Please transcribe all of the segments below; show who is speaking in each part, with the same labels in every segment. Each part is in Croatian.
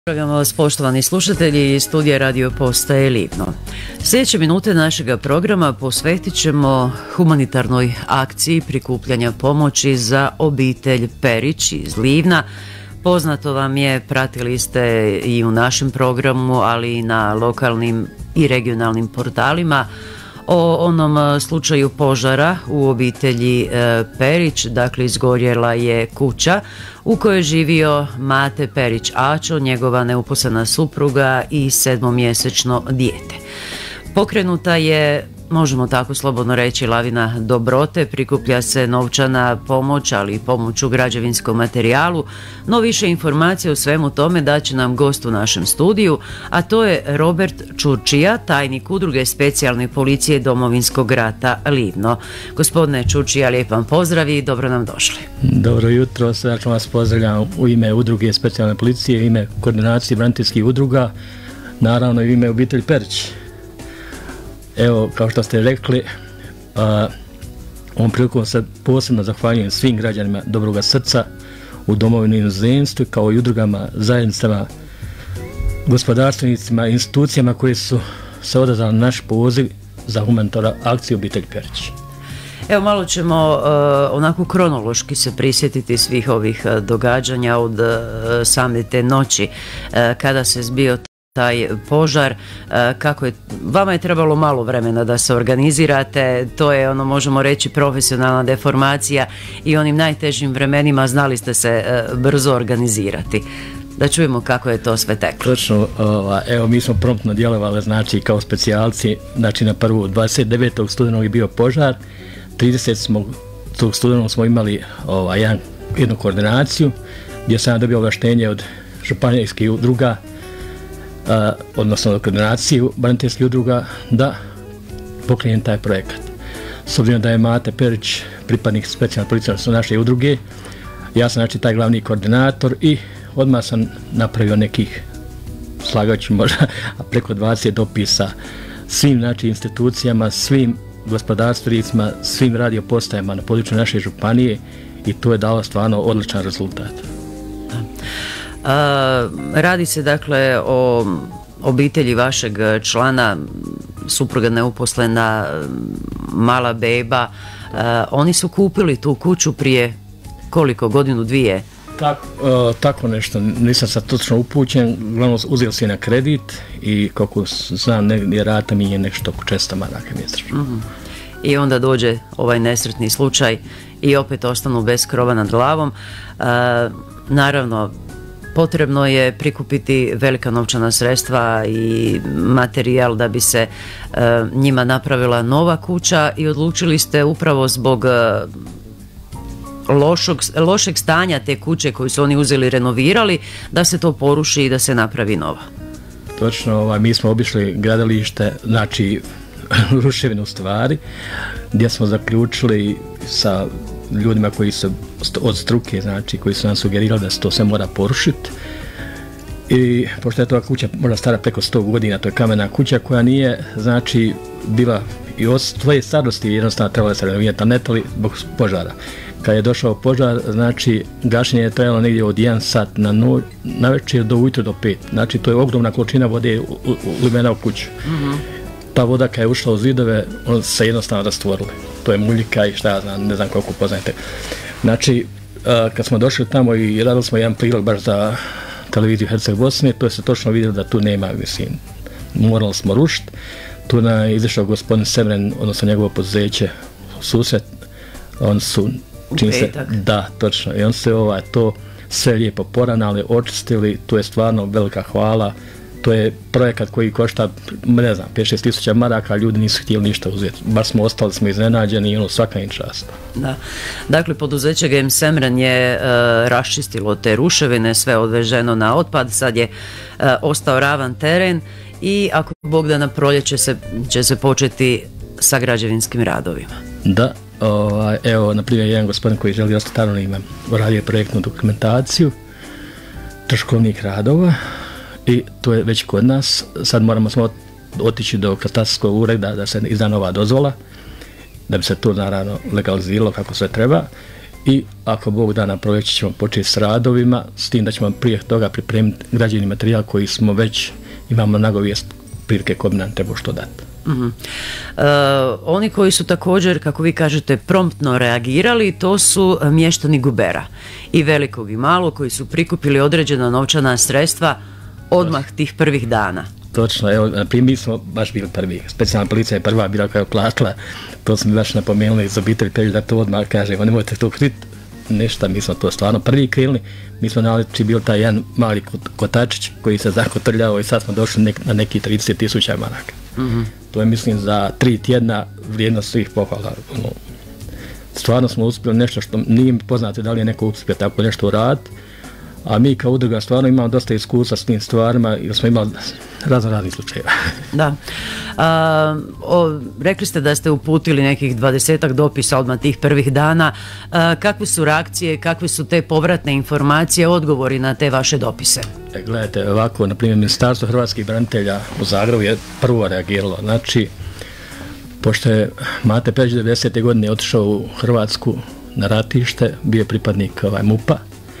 Speaker 1: Pozdravljamo vas, poštovani slušatelji iz studija Radio Postaje Livno. Sljedeće minute našega programa posvetit ćemo humanitarnoj akciji prikupljanja pomoći za obitelj Perić iz Livna. Poznato vam je, pratili ste i u našem programu, ali i na lokalnim i regionalnim portalima o onom slučaju požara u obitelji Perić. Dakle, izgorjela je kuća u kojoj je živio Mate Perić Ačo, njegova neuposlena supruga i 7-mjesečno dijete. Pokrenuta je, možemo tako slobodno reći, lavina dobrote, prikuplja se novčana pomoć, ali i pomoć u građevinskom materijalu, no više informacija o svemu tome daće nam gost u našem studiju, a to je Robert Čurčija, tajnik Udruge specijalne policije Domovinskog rata Livno. Gospodine Čurčija, lijep vam pozdrav i dobro nam došli.
Speaker 2: Dobro jutro, srdačno vas pozdravljam u ime Udruge specijalne policije, u ime koordinacije braniteljskih udruga, naravno i u ime obitelji Perić. Evo, kao što ste rekli, ovom prilikom se posebno zahvaljujem svim građanima dobroga srca u domovini i inozemstvu, kao i udrugama, zajednicama, gospodarstvenicima, institucijama koje su se odazvali naš poziv za humanitarnu akciju obitelj Perić.
Speaker 1: Evo, malo ćemo onako kronološki se prisjetiti svih ovih događanja od same te noći kada se zbio taj požar. Kako je, vama je trebalo malo vremena da se organizirate, to je možemo reći profesionalna deformacija i onim najtežim vremenima znali ste se brzo organizirati. Da čujemo kako je to sve teklo.
Speaker 2: Točno, evo mi smo promptno djelovali, znači kao specijalci, znači na prvu 29. studenog je bio požar, 30. studenog smo imali jednu koordinaciju gdje sam dobio ovlaštenje od županijskih udruga, odnosno koordinaciju braniteljskih udruga, da pokrenem taj projekat. S obzirom da je Mate Perić pripadnik specijalne policije, odnosno naše udruge, ja sam znači taj glavni koordinator i odmah sam napravio nekih, slagajući možda preko 20 dopisa svim znači institucijama, svim gospodarstvenicima, svim radiopostajama na području naše županije i to je dalo stvarno odličan rezultat.
Speaker 1: Radi se dakle o obitelji vašeg člana, supruga neuposlena, mala beba. Oni su kupili tu kuću prije koliko, godinu, dvije?
Speaker 2: Tako nešto, nisam sad točno upućen, uglavnom uzeo si na kredit i kako znam, rata mi je nešto oko 400 maraka mjesečno.
Speaker 1: I onda dođe ovaj nesretni slučaj i opet ostanu bez krova nad glavom. Naravno, potrebno je prikupiti velika novčana sredstva i materijal da bi se njima napravila nova kuća i odlučili ste upravo zbog lošeg stanja te kuće koju su oni uzeli, renovirali, da se to poruši i da se napravi nova.
Speaker 2: Točno, mi smo obišli gradilište, znači ruševinu stvari, gdje smo zaključili sa ljudima koji su od struke, znači koji su nam sugerirali da se to sve mora porušiti. I pošto je to kuća možda stara preko 100 godina, to je kamena kuća koja nije, znači, bila i od svoje starosti jednostavno trebala se renovirati, a ne toli zbog požara. Kad je došao požar, znači, gašenje je trajalo negdje od 1 sat na večer do ujutro do 5. Znači, to je ogromna količina vode ulivena u kuću. Ta voda kad je ušla u zidove, on se jednostavno rastvorili. To je muljika i šta ja znam, ne znam koliko poznajete. Znači, kad smo došli tamo i radili smo jedan prilog baš za televiziju Herceg Bosne, to je se točno vidjelo da tu nema, mislim, morali smo rušiti. Tu je izašao gospodin Semren, odnosno njegovo poduzeće, susret, on su, čini se, da, točno, i on se to sve lijepo poravnali, očistili, tu je stvarno velika hvala. To je projekat koji košta, ne znam, 5-6 tisuća maraka, ljudi nisu htjeli ništa uzeti. Baš smo ostali iznenađeni i svaka im čast. Da.
Speaker 1: Dakle, poduzeće GM Semren je raščistilo te ruševine, sve odveženo na otpad, sad je ostao ravan teren i ako Bog da na proljeće će se početi sa građevinskim radovima.
Speaker 2: Da, evo, na primjer, jedan gospodin koji želi ostati anonim, uradio projektnu dokumentaciju troškovnih radova. I to je već kod nas. Sad moramo smo otići do katastarskog ureda da se izda nova dozvola, da bi se to naravno legaliziralo kako sve treba. i ako Bog da na proljeće ćemo početi s radovima, s tim da ćemo prije toga pripremiti građevni materijal koji smo već imamo nagovijest prilike ko bi nam trebao što dati.
Speaker 1: Oni koji su također, kako vi kažete, promptno reagirali, to su mještani Gubera i Velikog i Malog koji su prikupili određena novčana sredstva odmah tih prvih dana.
Speaker 2: Točno, evo, mi smo baš bili prvi, specijalna policija je prva bila koja je platila, to smo baš napomenuli iz obitelji Perić da to odmah kažemo, nemojte to kriti, ništa, mi smo to stvarno prvi krenuli, mi smo naliči bil taj jedan mali kotačić koji se zakotrljao i sad smo došli na neki 30.000 maraka. To je, mislim, za 3 tjedna vrijednost svih pohvala. Stvarno smo uspjeli nešto što nije mi poznato da li je neko uspio tako nešto uraditi, a mi kao udruga stvarno imamo dosta iskustva s tim stvarima jer smo imali raznih slučajeva.
Speaker 1: Da. Rekli ste da ste uputili nekih 20-ak dopisa odmah tih prvih dana. Kakve su reakcije, kakve su te povratne informacije, odgovori na te vaše dopise?
Speaker 2: Gledajte, ovako, na primjer, Ministarstvo hrvatskih branitelja u Zagrebu je prvo reagiralo. Znači, pošto je Mate Perić 90. godine otišao u Hrvatsku na ratište, bio je pripadnik MUP-a,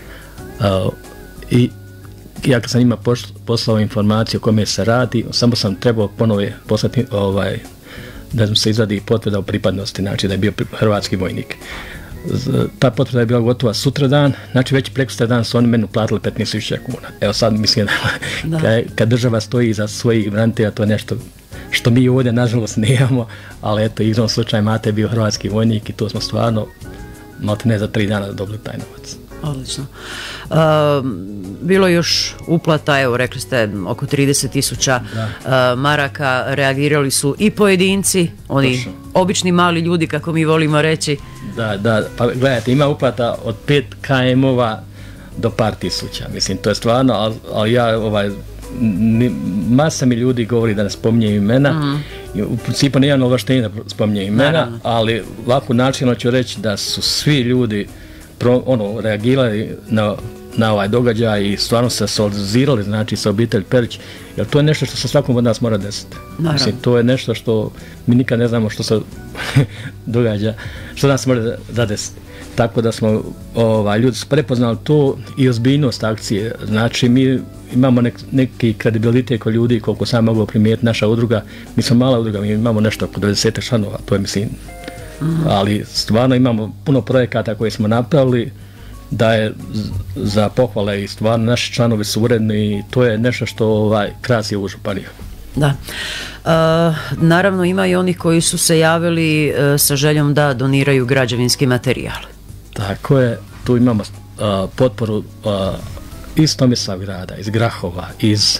Speaker 2: i ja kad sam njima poslao informaciju o kome se radi, samo sam trebao ponovo poslati da se izradi potvrda o pripadnosti, znači da je bio hrvatski vojnik. Ta potvrda je bila gotova sutradan, znači već preko sutradan su oni meni platili 15.000 kuna. Evo sad mislim da kad država stoji iza svojih branitelja, to je nešto što mi ovdje nažalost nemamo, ali eto, igrom slučaj Mate je bio hrvatski vojnik i to smo stvarno maltene za 3 dana dobili taj novac.
Speaker 1: Odlično. Bilo je još uplata, evo rekli ste oko 30.000 maraka, reagirali su i pojedinci, oni Točno. Obični mali ljudi kako mi volimo reći.
Speaker 2: Da, pa gledajte, ima uplata od 5 KM-ova do par tisuća, mislim, to je stvarno, ali ja masa mi ljudi govori da ne spominje imena, u principu nijedno ovlaštenje da spominje imena, ali ovako načinno ću reći da su svi ljudi reagirali na ovaj događaj i stvarno se solidarizirali, znači, sa obitelj Perić, jer to je nešto što se svakom od nas mora desiti. Mislim, to je nešto što mi nikad ne znamo što se događa, što nas mora zadesiti. Tako da smo, ljudi su prepoznali to i ozbiljnost akcije. Znači, mi imamo neki kredibilitet kod ljudi, koliko sam mogu primijetiti, naša udruga, mi smo mala udruga, mi imamo nešto oko 20 članova, to je, mislim, ali stvarno imamo puno projekata koje smo napravili da je za pohvale i stvarno naši članovi su uredni i to je nešto što krasi ovu županiju.
Speaker 1: Da. Naravno ima i onih koji su se javili sa željom da doniraju građevinski materijal.
Speaker 2: Tako je, tu imamo potporu iz Tomislavgrada, iz Grahova, iz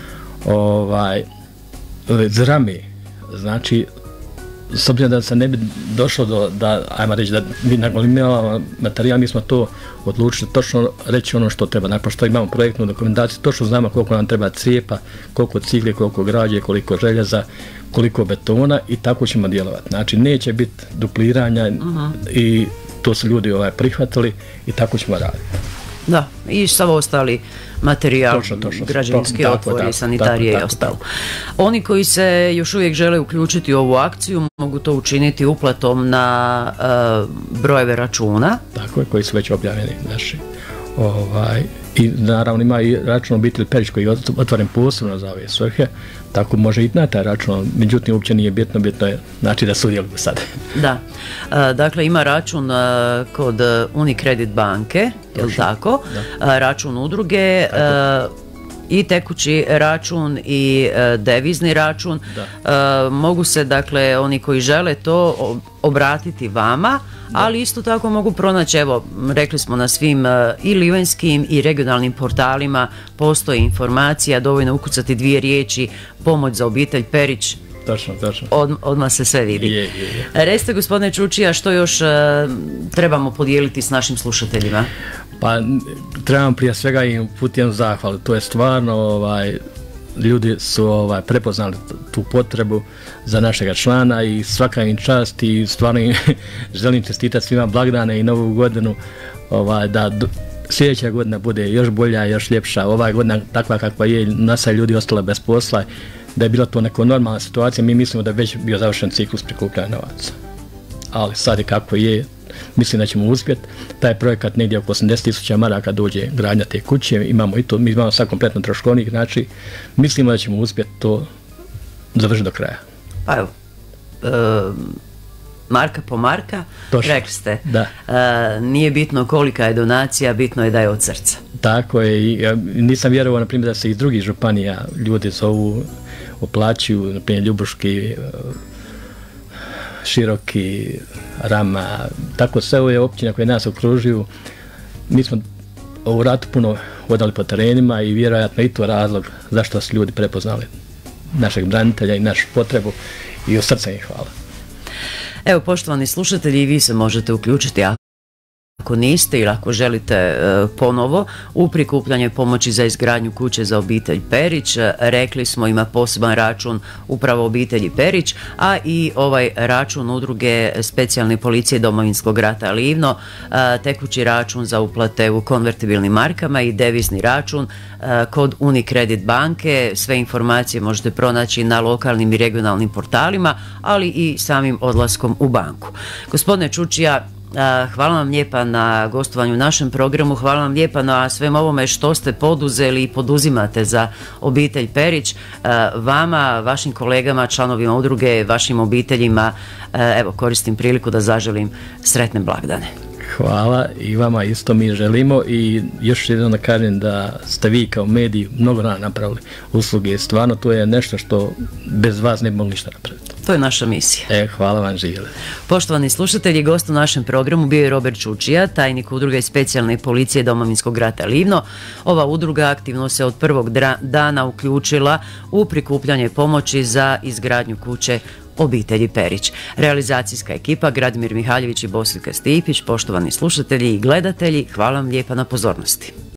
Speaker 2: Zrami, znači s obzirom da se ne bi došlo da, ajmo reći, da mi nagomilamo materijal, mi smo to odlučili točno reći ono što treba. Nakon što imamo projektnu dokumentaciju, točno znamo koliko nam treba crijepa, koliko cigle, koliko građe, koliko željeza, koliko betona i tako ćemo djelovati. Znači, neće biti dupliranja i to su ljudi prihvatili i tako ćemo raditi.
Speaker 1: Da, i sav ostali materijal, građevinski otvori, sanitarije i ostalo. Oni koji se još uvijek žele uključiti u ovu akciju mogu to učiniti uplatom na brojeve računa. Tako je,
Speaker 2: koji su već objavljeni naši. I naravno ima i račun obitelj Perić koji je otvoren posebno za ove svrhe, tako može i na taj račun, međutim uopće nije bitno, bitno je znači da sudjeluju sad.
Speaker 1: Da, dakle ima račun kod Unicredit banke, je li tako? Račun udruge, i tekući račun i devizni račun. Mogu se, dakle, oni koji žele to obratiti vama, ali isto tako mogu pronaći, evo, rekli smo na svim i livanjskim i regionalnim portalima postoji informacija, dovoljno ukucati 2 riječi, pomoć za obitelj Perić.
Speaker 2: Točno.
Speaker 1: Odmah se sve vidi. Recite, gospodine Čučija, što još trebamo podijeliti s našim slušateljima?
Speaker 2: Pa trebamo prije svega im uputiti jednu zahvalu. To je stvarno, ljudi su prepoznali tu potrebu za našega člana i svaka im čast i stvarno im želim čestitati svima blagdane i novu godinu, da sljedeća godina bude još bolja, još ljepša. Ova godina takva kakva je, nasa ljudi ostala bez posla, da je bila to neka normalna situacija, mi mislimo da je već bio završen ciklus prikupljanja novaca. Ali sad je kako je, mislim da ćemo uspjeti. Taj projekat negdje oko 80.000 maraka dođe gradnja te kuće, imamo i to, mi imamo sad kompletno troškovnik, znači mislimo da ćemo uspjeti to završiti do kraja.
Speaker 1: Pa evo, marka po marka,
Speaker 2: Točno.
Speaker 1: Rekli ste,
Speaker 2: da.
Speaker 1: Nije bitno kolika je donacija, bitno je da je od srca.
Speaker 2: Tako je, i nisam vjerovao, na primjer, da se iz drugih županija ljudi zovu, oplaćuju, na primjer, Ljubuški, Široki, Rama, tako sve ove općine koje nas okružuju. Mi smo u ratu puno hodali po terenima i vjerojatno i to razlog zašto su ljudi prepoznali našeg branitelja i našu potrebu i od srca im hvala.
Speaker 1: Evo, poštovani slušatelji, i vi se možete uključiti ako niste ili ako želite ponovo u prikupljanje pomoći za izgradnju kuće za obitelj Perić. Rekli smo, ima poseban račun upravo obitelji Perić, a i ovaj račun udruge specijalne policije Domovinskog rata Livno, tekući račun za uplate u konvertibilnim markama i devizni račun kod Unicredit banke. Sve informacije možete pronaći na lokalnim i regionalnim portalima, ali i samim odlaskom u banku. Gospodine Čučija, hvala vam lijepa na gostovanju u našem programu, hvala vam lijepa na svem ovome što ste poduzeli i poduzimate za obitelj Perić. Vama, vašim kolegama, članovima udruge, vašim obiteljima, evo, koristim priliku da zaželim sretne blagdane.
Speaker 2: Hvala, i vama isto mi želimo, i još jednom da kažem da ste vi kao mediji mnogo napravili usluge. Stvarno, to je nešto što bez vas ne bi mogli ništa napraviti.
Speaker 1: To je naša misija.
Speaker 2: Hvala vam, živjeli.
Speaker 1: Poštovani slušatelji, gost u našem programu bio je Robert Čučija, tajnik udruge specijalne policije Domovinskog rata Livno. Ova udruga aktivno se od prvog dana uključila u prikupljanje pomoći za izgradnju kuće obitelji Perić. Realizacijska ekipa Gradimir Mihaljević i Bosiljka Stipić. Poštovani slušatelji i gledatelji, hvala vam lijepa na pozornosti.